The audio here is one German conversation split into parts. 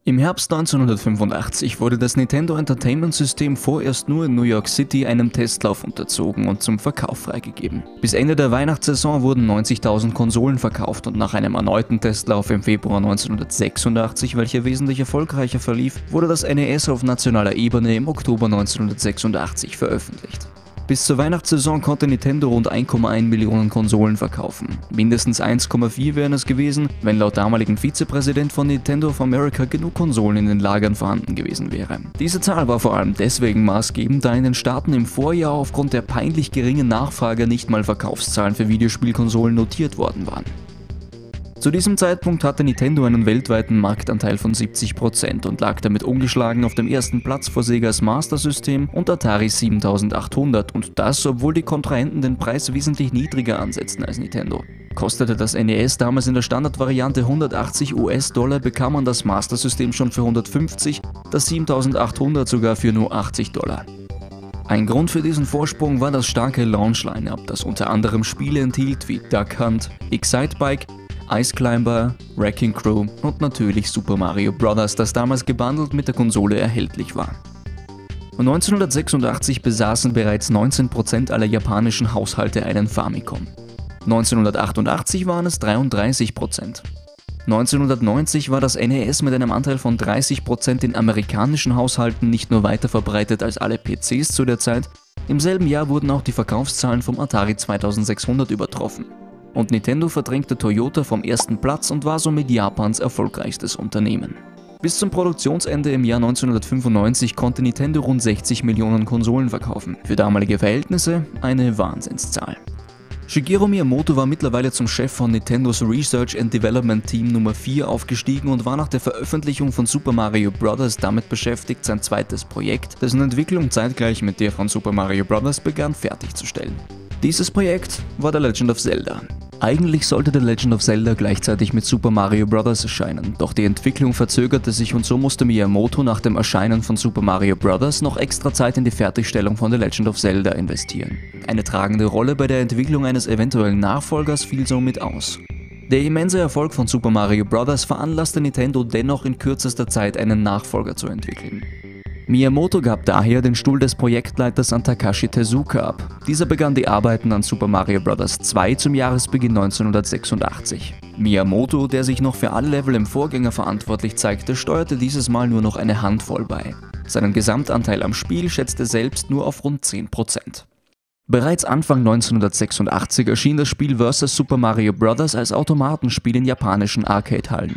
Im Herbst 1985 wurde das Nintendo Entertainment System vorerst nur in New York City einem Testlauf unterzogen und zum Verkauf freigegeben. Bis Ende der Weihnachtssaison wurden 90.000 Konsolen verkauft und nach einem erneuten Testlauf im Februar 1986, welcher wesentlich erfolgreicher verlief, wurde das NES auf nationaler Ebene im Oktober 1986 veröffentlicht. Bis zur Weihnachtssaison konnte Nintendo rund 1,1 Millionen Konsolen verkaufen. Mindestens 1,4 wären es gewesen, wenn laut damaligen Vizepräsident von Nintendo of America genug Konsolen in den Lagern vorhanden gewesen wäre. Diese Zahl war vor allem deswegen maßgebend, da in den Staaten im Vorjahr aufgrund der peinlich geringen Nachfrage nicht mal Verkaufszahlen für Videospielkonsolen notiert worden waren. Zu diesem Zeitpunkt hatte Nintendo einen weltweiten Marktanteil von 70% und lag damit ungeschlagen auf dem ersten Platz vor Segas Master System und Atari 7800, und das, obwohl die Kontrahenten den Preis wesentlich niedriger ansetzten als Nintendo. Kostete das NES damals in der Standardvariante 180 US-Dollar, bekam man das Master System schon für 150, das 7800 sogar für nur 80 Dollar. Ein Grund für diesen Vorsprung war das starke Launch-Line-Up, das unter anderem Spiele enthielt wie Duck Hunt, Excitebike, Ice Climber, Wrecking Crew und natürlich Super Mario Bros., das damals gebundelt mit der Konsole erhältlich war. 1986 besaßen bereits 19% aller japanischen Haushalte einen Famicom. 1988 waren es 33%. 1990 war das NES mit einem Anteil von 30% in amerikanischen Haushalten nicht nur weiter verbreitet als alle PCs zu der Zeit, im selben Jahr wurden auch die Verkaufszahlen vom Atari 2600 übertroffen. Und Nintendo verdrängte Toyota vom ersten Platz und war somit Japans erfolgreichstes Unternehmen. Bis zum Produktionsende im Jahr 1995 konnte Nintendo rund 60 Millionen Konsolen verkaufen. Für damalige Verhältnisse eine Wahnsinnszahl. Shigeru Miyamoto war mittlerweile zum Chef von Nintendos Research and Development Team Nummer 4 aufgestiegen und war nach der Veröffentlichung von Super Mario Bros. Damit beschäftigt, sein zweites Projekt, dessen Entwicklung zeitgleich mit der von Super Mario Bros. Begann, fertigzustellen. Dieses Projekt war The Legend of Zelda. Eigentlich sollte The Legend of Zelda gleichzeitig mit Super Mario Bros. Erscheinen, doch die Entwicklung verzögerte sich und so musste Miyamoto nach dem Erscheinen von Super Mario Bros. Noch extra Zeit in die Fertigstellung von The Legend of Zelda investieren. Eine tragende Rolle bei der Entwicklung eines eventuellen Nachfolgers fiel somit aus. Der immense Erfolg von Super Mario Bros. Veranlasste Nintendo dennoch in kürzester Zeit einen Nachfolger zu entwickeln. Miyamoto gab daher den Stuhl des Projektleiters an Takashi Tezuka ab. Dieser begann die Arbeiten an Super Mario Bros. 2 zum Jahresbeginn 1986. Miyamoto, der sich noch für alle Level im Vorgänger verantwortlich zeigte, steuerte dieses Mal nur noch eine Handvoll bei. Seinen Gesamtanteil am Spiel schätzte selbst nur auf rund 10%. Bereits Anfang 1986 erschien das Spiel vs. Super Mario Bros. Als Automatenspiel in japanischen Arcade-Hallen.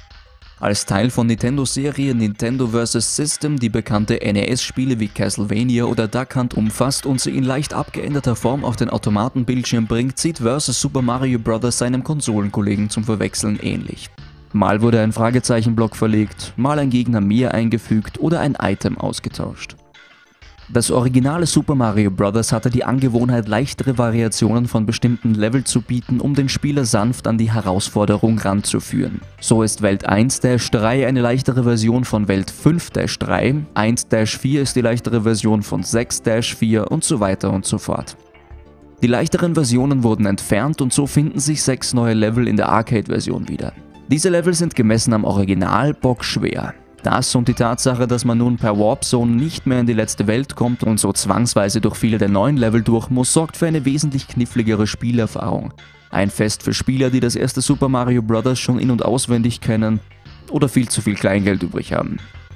Als Teil von Nintendos Serie Nintendo vs. System, die bekannte NES-Spiele wie Castlevania oder Duck Hunt umfasst und sie in leicht abgeänderter Form auf den Automatenbildschirm bringt, sieht vs. Super Mario Bros. Seinem Konsolenkollegen zum Verwechseln ähnlich. Mal wurde ein Fragezeichenblock verlegt, mal ein Gegner mehr eingefügt oder ein Item ausgetauscht. Das originale Super Mario Bros. Hatte die Angewohnheit, leichtere Variationen von bestimmten Level zu bieten, um den Spieler sanft an die Herausforderung ranzuführen. So ist Welt 1-3 eine leichtere Version von Welt 5-3, 1-4 ist die leichtere Version von 6-4 und so weiter und so fort. Die leichteren Versionen wurden entfernt und so finden sich 6 neue Level in der Arcade-Version wieder. Diese Level sind gemessen am Original bockschwer. Das und die Tatsache, dass man nun per Warp Zone nicht mehr in die letzte Welt kommt und so zwangsweise durch viele der neuen Level durch muss, sorgt für eine wesentlich kniffligere Spielerfahrung. Ein Fest für Spieler, die das erste Super Mario Bros. Schon in- und auswendig kennen oder viel zu viel Kleingeld übrig haben.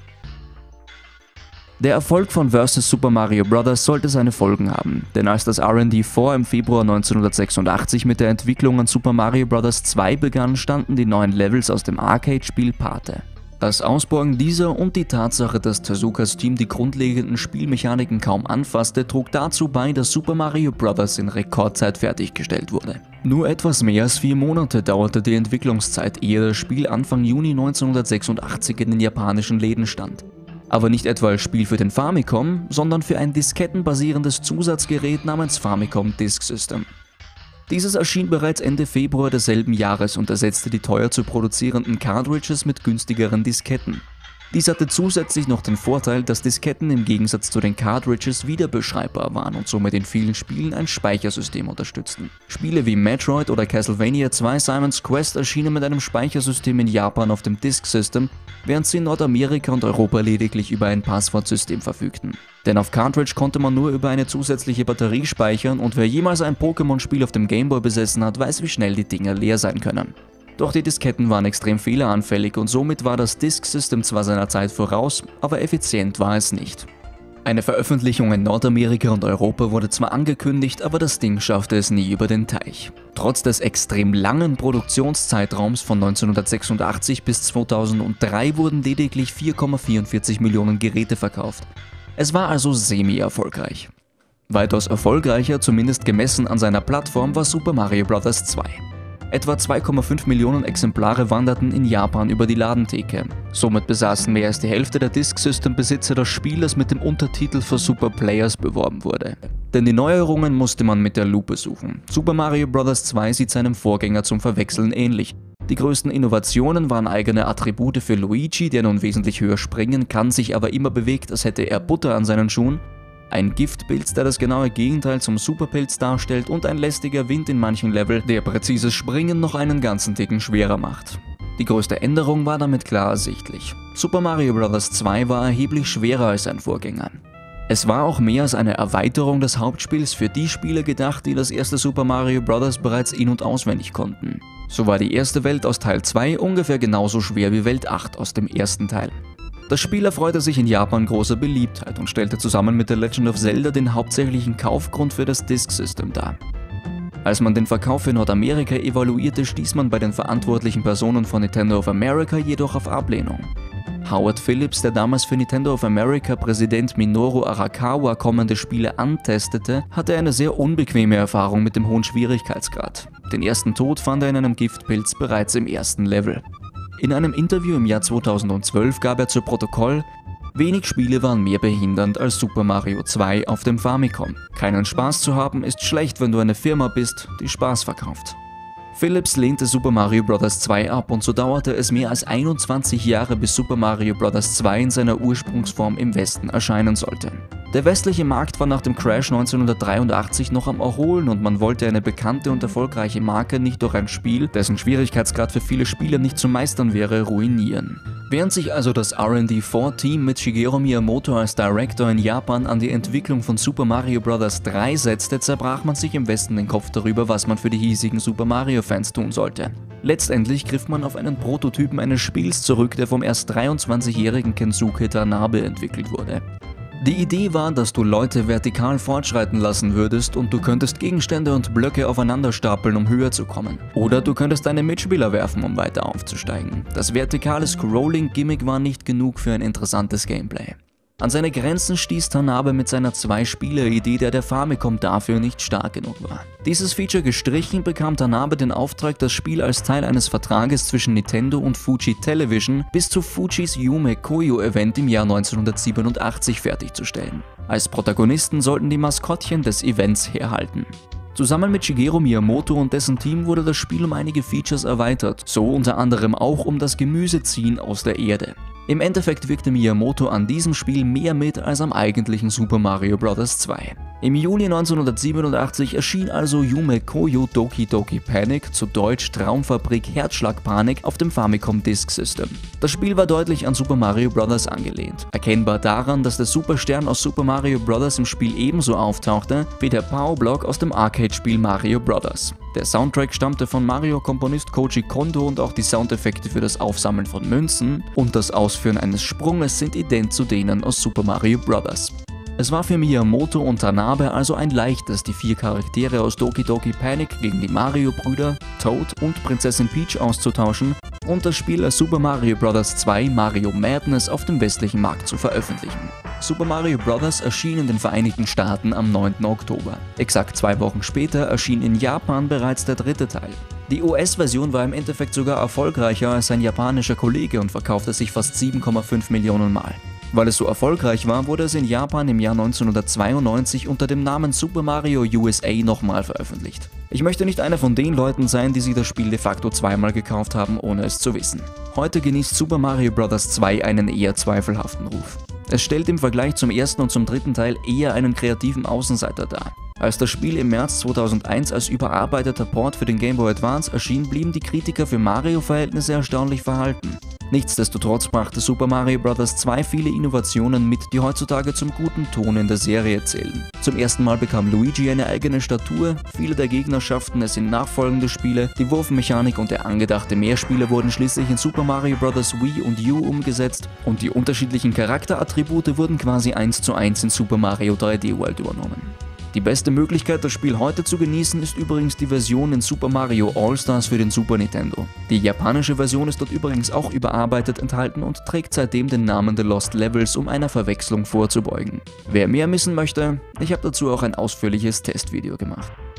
Der Erfolg von vs. Super Mario Bros. Sollte seine Folgen haben, denn als das R&D4 im Februar 1986 mit der Entwicklung an Super Mario Bros. 2 begann, standen die neuen Levels aus dem Arcade-Spiel Pate. Das Ausborgen dieser und die Tatsache, dass Tezukas Team die grundlegenden Spielmechaniken kaum anfasste, trug dazu bei, dass Super Mario Bros. In Rekordzeit fertiggestellt wurde. Nur etwas mehr als 4 Monate dauerte die Entwicklungszeit, ehe das Spiel Anfang Juni 1986 in den japanischen Läden stand. Aber nicht etwa als Spiel für den Famicom, sondern für ein diskettenbasierendes Zusatzgerät namens Famicom Disk System. Dieses erschien bereits Ende Februar desselben Jahres und ersetzte die teuer zu produzierenden Cartridges mit günstigeren Disketten. Dies hatte zusätzlich noch den Vorteil, dass Disketten im Gegensatz zu den Cartridges wiederbeschreibbar waren und somit in vielen Spielen ein Speichersystem unterstützten. Spiele wie Metroid oder Castlevania 2 Simon's Quest erschienen mit einem Speichersystem in Japan auf dem Disk System, während sie in Nordamerika und Europa lediglich über ein Passwortsystem verfügten. Denn auf Cartridge konnte man nur über eine zusätzliche Batterie speichern und wer jemals ein Pokémon-Spiel auf dem Gameboy besessen hat, weiß, wie schnell die Dinger leer sein können. Doch die Disketten waren extrem fehleranfällig und somit war das Disk System zwar seiner Zeit voraus, aber effizient war es nicht. Eine Veröffentlichung in Nordamerika und Europa wurde zwar angekündigt, aber das Ding schaffte es nie über den Teich. Trotz des extrem langen Produktionszeitraums von 1986 bis 2003 wurden lediglich 4,44 Millionen Geräte verkauft. Es war also semi-erfolgreich. Weitaus erfolgreicher, zumindest gemessen an seiner Plattform, war Super Mario Bros. 2. Etwa 2,5 Millionen Exemplare wanderten in Japan über die Ladentheke. Somit besaßen mehr als die Hälfte der Disk System-Besitzer das Spiel, das mit dem Untertitel for Super Players beworben wurde. Denn die Neuerungen musste man mit der Lupe suchen. Super Mario Bros. 2 sieht seinem Vorgänger zum Verwechseln ähnlich. Die größten Innovationen waren eigene Attribute für Luigi, der nun wesentlich höher springen kann, sich aber immer bewegt, als hätte er Butter an seinen Schuhen, ein Giftpilz, der das genaue Gegenteil zum Superpilz darstellt und ein lästiger Wind in manchen Level, der präzises Springen noch einen ganzen Ticken schwerer macht. Die größte Änderung war damit klar ersichtlich. Super Mario Bros. 2 war erheblich schwerer als sein Vorgänger. Es war auch mehr als eine Erweiterung des Hauptspiels für die Spieler gedacht, die das erste Super Mario Bros. Bereits in- und auswendig konnten. So war die erste Welt aus Teil 2 ungefähr genauso schwer wie Welt 8 aus dem ersten Teil. Das Spiel erfreute sich in Japan großer Beliebtheit und stellte zusammen mit The Legend of Zelda den hauptsächlichen Kaufgrund für das Disk System dar. Als man den Verkauf für Nordamerika evaluierte, stieß man bei den verantwortlichen Personen von Nintendo of America jedoch auf Ablehnung. Howard Phillips, der damals für Nintendo of America Präsident Minoru Arakawa kommende Spiele antestete, hatte eine sehr unbequeme Erfahrung mit dem hohen Schwierigkeitsgrad. Den ersten Tod fand er in einem Giftpilz bereits im ersten Level. In einem Interview im Jahr 2012 gab er zu Protokoll: Wenig Spiele waren mehr behindernd als Super Mario 2 auf dem Famicom. Keinen Spaß zu haben ist schlecht, wenn du eine Firma bist, die Spaß verkauft. Phillips lehnte Super Mario Bros. 2 ab und so dauerte es mehr als 21 Jahre, bis Super Mario Bros. 2 in seiner Ursprungsform im Westen erscheinen sollte. Der westliche Markt war nach dem Crash 1983 noch am Erholen und man wollte eine bekannte und erfolgreiche Marke nicht durch ein Spiel, dessen Schwierigkeitsgrad für viele Spieler nicht zu meistern wäre, ruinieren. Während sich also das R&D4-Team mit Shigeru Miyamoto als Director in Japan an die Entwicklung von Super Mario Bros. 3 setzte, zerbrach man sich im Westen den Kopf darüber, was man für die hiesigen Super Mario-Fans tun sollte. Letztendlich griff man auf einen Prototypen eines Spiels zurück, der vom erst 23-jährigen Kensuke Tanabe entwickelt wurde. Die Idee war, dass du Leute vertikal fortschreiten lassen würdest und du könntest Gegenstände und Blöcke aufeinander stapeln, um höher zu kommen. Oder du könntest deine Mitspieler werfen, um weiter aufzusteigen. Das vertikale Scrolling-Gimmick war nicht genug für ein interessantes Gameplay. An seine Grenzen stieß Tanabe mit seiner Zwei-Spieler-Idee, der Famicom dafür nicht stark genug war. Dieses Feature gestrichen, bekam Tanabe den Auftrag, das Spiel als Teil eines Vertrages zwischen Nintendo und Fuji Television bis zu Fujis Yume Koyo Event im Jahr 1987 fertigzustellen. Als Protagonisten sollten die Maskottchen des Events herhalten. Zusammen mit Shigeru Miyamoto und dessen Team wurde das Spiel um einige Features erweitert, so unter anderem auch um das Gemüseziehen aus der Erde. Im Endeffekt wirkte Miyamoto an diesem Spiel mehr mit als am eigentlichen Super Mario Bros. 2. Im Juli 1987 erschien also Yume Koyo Doki Doki Panic, zu Deutsch Traumfabrik Herzschlagpanik, auf dem Famicom Disk System. Das Spiel war deutlich an Super Mario Bros. Angelehnt, erkennbar daran, dass der Superstern aus Super Mario Bros. Im Spiel ebenso auftauchte wie der Powerblock aus dem Arcade-Spiel Mario Bros. Der Soundtrack stammte von Mario-Komponist Koji Kondo und auch die Soundeffekte für das Aufsammeln von Münzen und das Ausführen eines Sprunges sind ident zu denen aus Super Mario Bros. Es war für Miyamoto und Tanabe also ein leichtes, die 4 Charaktere aus Doki Doki Panic gegen die Mario-Brüder, Toad und Prinzessin Peach auszutauschen und das Spiel als Super Mario Bros. 2 Mario Madness auf dem westlichen Markt zu veröffentlichen. Super Mario Bros. Erschien in den Vereinigten Staaten am 9. Oktober. Exakt 2 Wochen später erschien in Japan bereits der 3. Teil. Die US-Version war im Endeffekt sogar erfolgreicher als sein japanischer Kollege und verkaufte sich fast 7,5 Millionen Mal. Weil es so erfolgreich war, wurde es in Japan im Jahr 1992 unter dem Namen Super Mario USA nochmal veröffentlicht. Ich möchte nicht einer von den Leuten sein, die sich das Spiel de facto zweimal gekauft haben, ohne es zu wissen. Heute genießt Super Mario Bros. 2 einen eher zweifelhaften Ruf. Es stellt im Vergleich zum ersten und zum dritten Teil eher einen kreativen Außenseiter dar. Als das Spiel im März 2001 als überarbeiteter Port für den Game Boy Advance erschien, blieben die Kritiker für Mario-Verhältnisse erstaunlich verhalten. Nichtsdestotrotz brachte Super Mario Bros. 2 viele Innovationen mit, die heutzutage zum guten Ton in der Serie zählen. Zum ersten Mal bekam Luigi eine eigene Statur, viele der Gegner schafften es in nachfolgende Spiele, die Wurfmechanik und der angedachte Mehrspieler wurden schließlich in Super Mario Bros. Wii und U umgesetzt und die unterschiedlichen Charakterattribute wurden quasi 1:1 in Super Mario 3D World übernommen. Die beste Möglichkeit, das Spiel heute zu genießen, ist übrigens die Version in Super Mario All-Stars für den Super Nintendo. Die japanische Version ist dort übrigens auch überarbeitet enthalten und trägt seitdem den Namen The Lost Levels, um einer Verwechslung vorzubeugen. Wer mehr wissen möchte, ich habe dazu auch ein ausführliches Testvideo gemacht.